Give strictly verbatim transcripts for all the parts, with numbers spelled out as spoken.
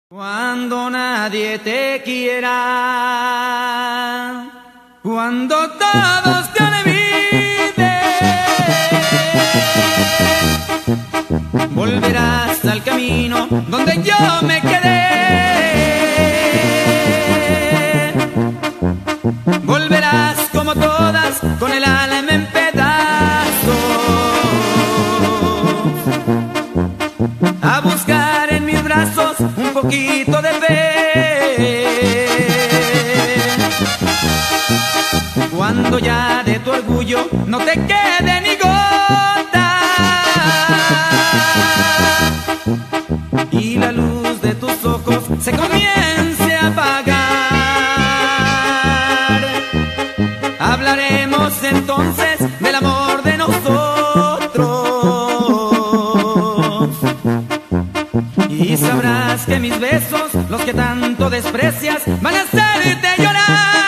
Cuando nadie te quiera, cuando todos te olviden, volverás al camino donde yo me quedé. Volverás como todas con el alma en pedazos a buscar en mis brazos un poquito de fe. Cuando ya de tu orgullo no te quede ni gota y la luz de tus ojos se comience a apagar, hablaremos entonces del amor de nosotros y sabrás que mis besos, los que tanto desprecias, van a hacerte llorar.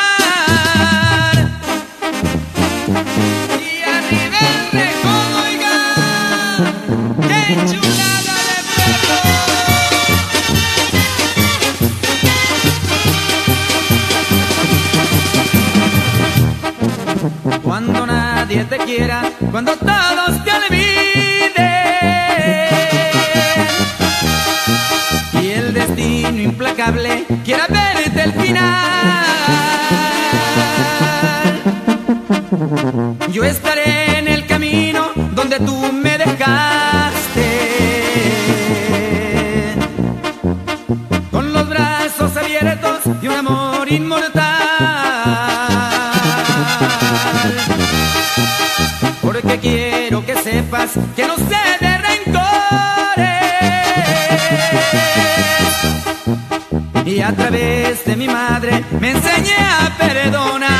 Y arriba el mejor, oiga, qué chulada de pueblo. Cuando nadie te quiera, cuando todos te olviden y el destino implacable quiera verte el final, yo estaré en el camino donde tú me dejaste, con los brazos abiertos y un amor inmortal, porque quiero que sepas que no sé de rencores y a través de mi madre me enseñé a perdonar.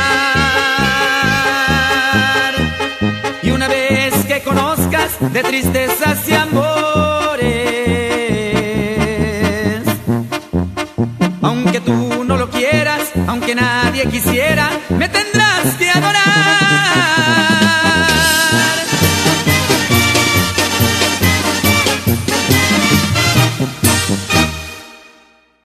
Y una vez que conozcas de tristezas y amores, aunque tú no lo quieras, aunque nadie quisiera,